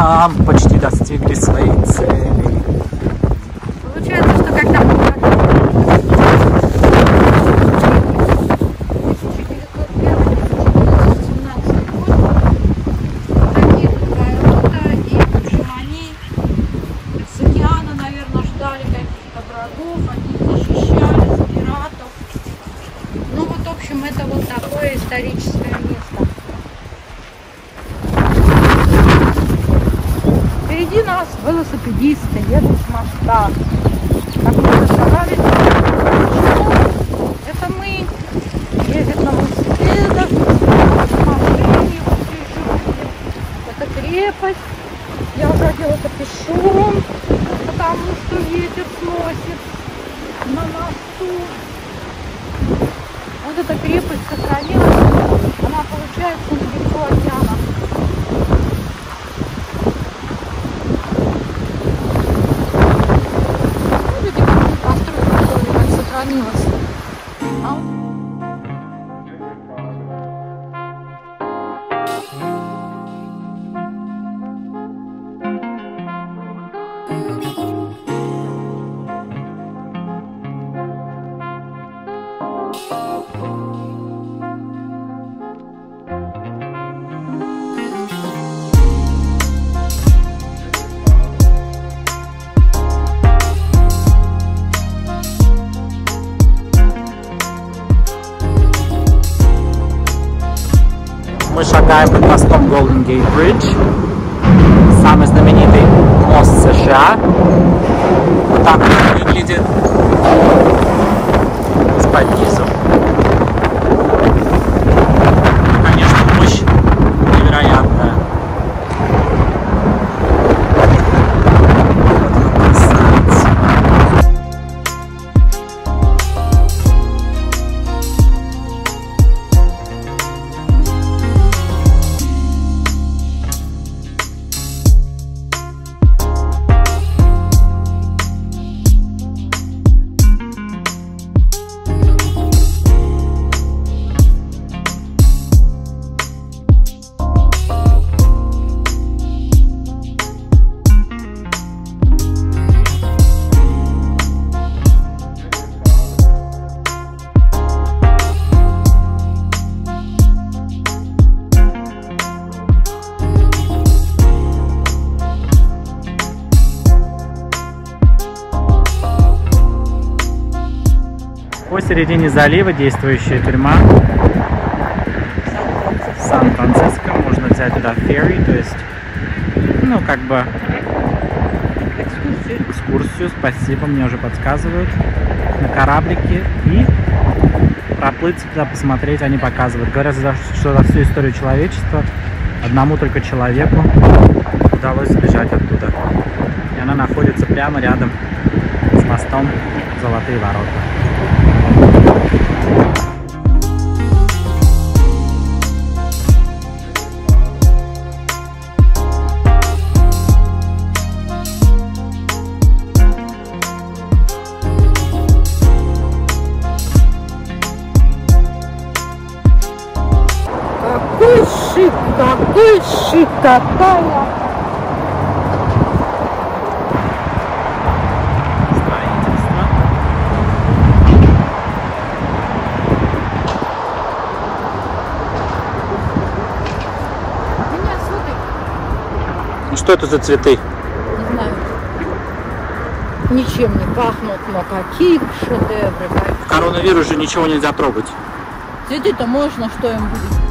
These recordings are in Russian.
Та-дам! Почти достигли своей цели. Получается, что когда мы это вот такое историческое место. Впереди нас велосипедисты едут с моста. Как мы уже сказали, это мы ездят на велосипедах, в машине, это крепость. Я уже делала это пешком, потому что ветер сносит на мосту. Вот эта крепость сохранилась, она получается недалеко от океана. Видите, как постройка как сохранилась. Мы шагаем под мостом Golden Gate Bridge, самый знаменитый мост США. Вот так он выглядит из-под низу. Конечно, мощь невероятная. Посередине залива действующая тюрьма Сан-Франциско. Можно взять туда ферри, то есть, ну, как бы экскурсию. Спасибо, мне уже подсказывают. На кораблике и проплыть туда, посмотреть, они показывают. Говорят, что за всю историю человечества одному только человеку удалось сбежать оттуда. И она находится прямо рядом с мостом Золотые ворота. Какой шик, какая! Строительство. Меня цветы. Ну что это за цветы? Не знаю. Ничем не пахнут, но какие шедевры. В коронавирус же ничего нельзя трогать. Цветы-то можно, что им будет.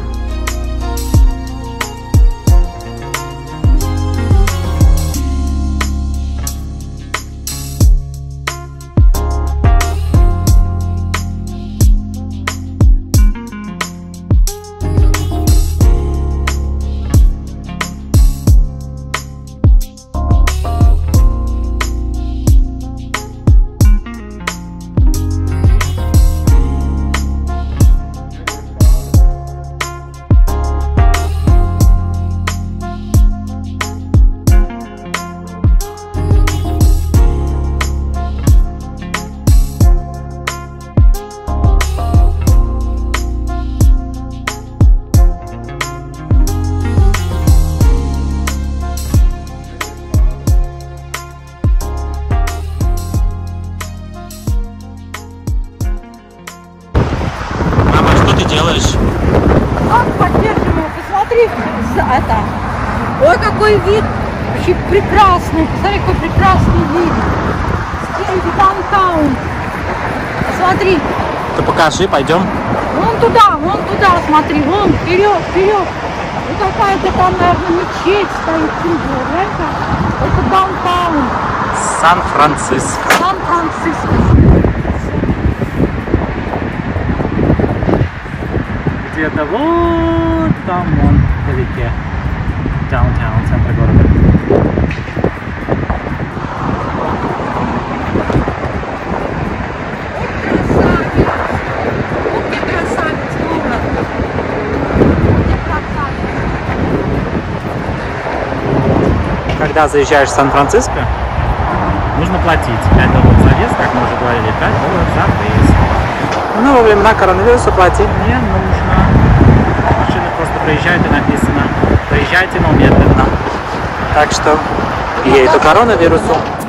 Посмотри, это. Ой, какой вид. Вообще прекрасный. Посмотри, какой прекрасный вид. Спереди даунтаун. Смотри. Ты покажи, пойдем. Вон туда, смотри, вон, вперед, вперед. И какая-то там, наверное, мечеть стоит. Глянь-ка. Это даунтаун. Сан-Франциско. Сан-Франциско. Где-то вот там, вон, вдалеке. Даунтаун, центр города. Когда заезжаешь в Сан-Франциско, нужно платить 5 долларов за въезд, как мы уже говорили, 5 долларов за выезд. Но во времена коронавируса платить не нужно. Машины просто проезжают и написано: проезжайте, но медленно. Так что ей-то коронавирусу